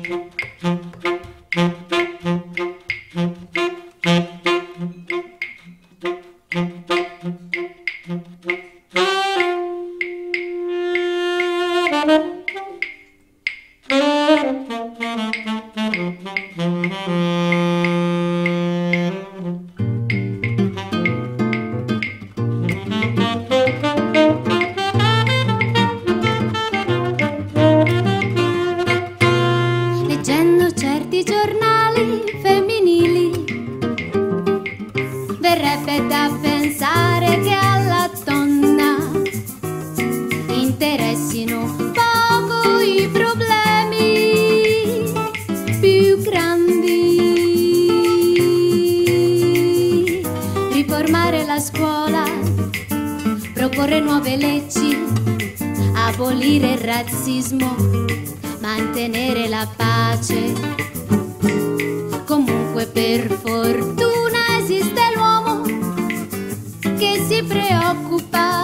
Leggendo certi giornali femminili verrebbe da pensare che alla donna interessino poco i problemi più grandi. Riformare la scuola, proporre nuove leggi, abolire il razzismo, mantenere la pace. Comunque per fortuna esiste l'uomo che si preoccupa.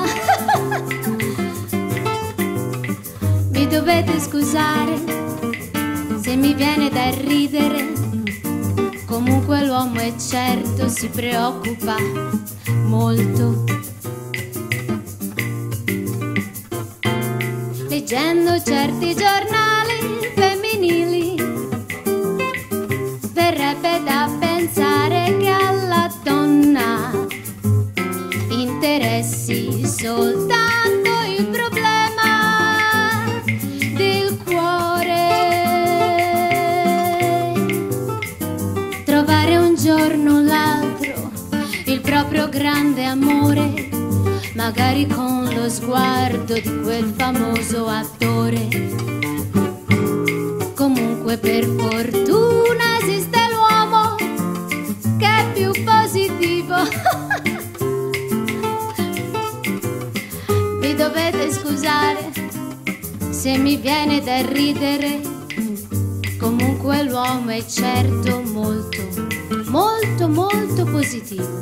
Mi dovete scusare se mi viene da ridere, comunque l'uomo è certo si preoccupa molto. Leggendo certi giornali femminili verrebbe da pensare che alla donna interessi soltanto il problema del cuore. Trovare un giorno o l'altro il proprio grande amore, magari con lo sguardo di quel famoso attore. Comunque per fortuna esiste l'uomo che è più positivo. Mi dovete scusare se mi viene da ridere, comunque l'uomo è certo molto, molto, molto positivo.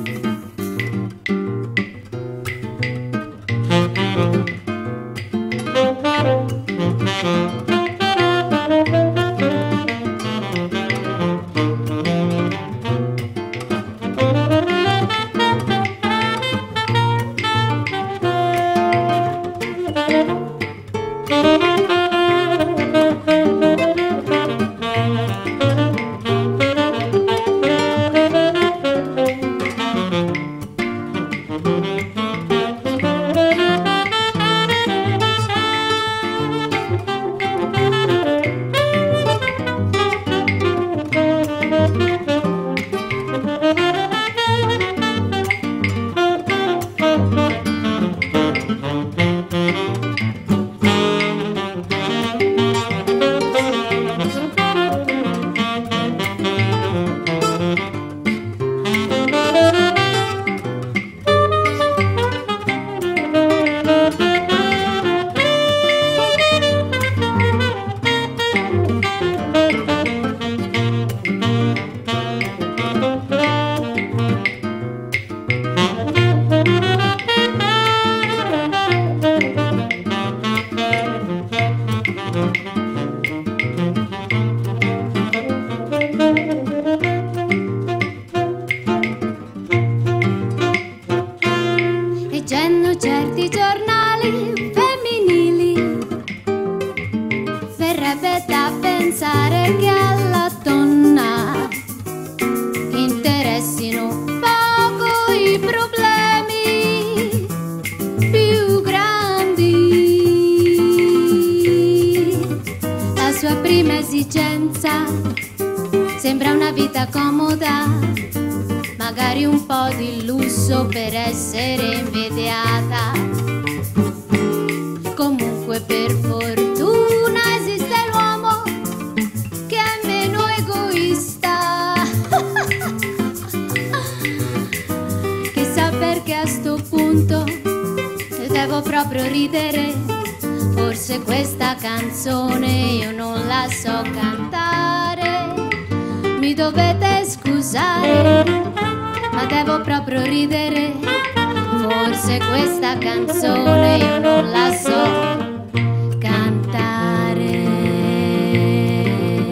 Leggendo certi giornali femminili verrebbe da pensare che alla donna interessino poco i problemi più grandi. La sua prima esigenza sembra una vita comoda, magari un po' di lusso per essere invidiata. Comunque per fortuna esiste l'uomo che è meno egoista. Chissà perché a sto punto devo proprio ridere, forse questa canzone io non la so cantare. Mi dovete scusare, ma devo proprio ridere, forse questa canzone io non la so cantare.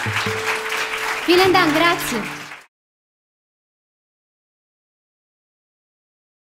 Vielen Dank, grazie.